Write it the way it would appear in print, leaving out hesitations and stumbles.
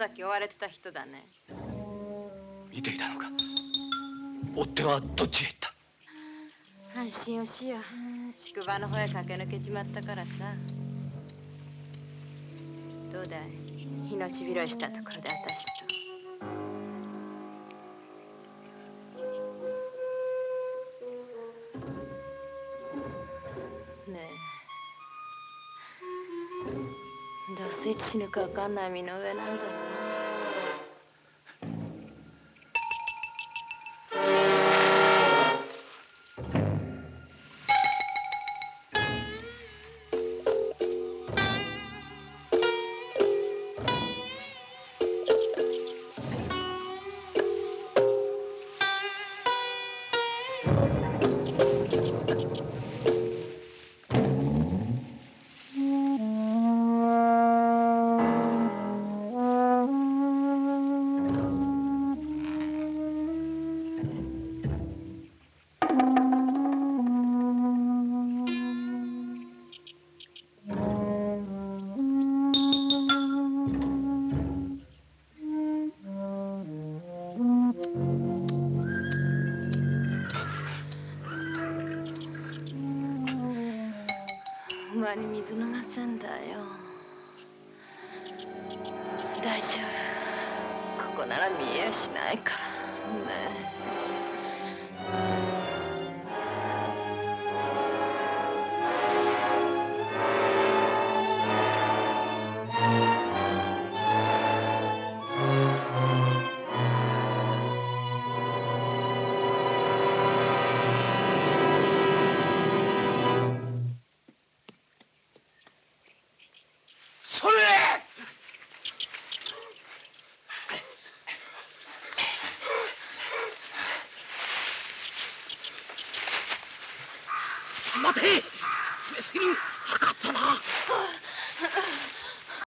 っき追われてた人だね。 見ていたのか。追っ手はどっちへ行った？ 安心をしよう。宿場の方へ駆け抜けちまったからさ。どうだい、命拾いしたところで私と。ねえ、どうせいつ死ぬか分かんない身の上なんだな。お前に水飲ませんだよ。大丈夫、ここなら見えやしないからね。 それ！待て！上杉、測ったな。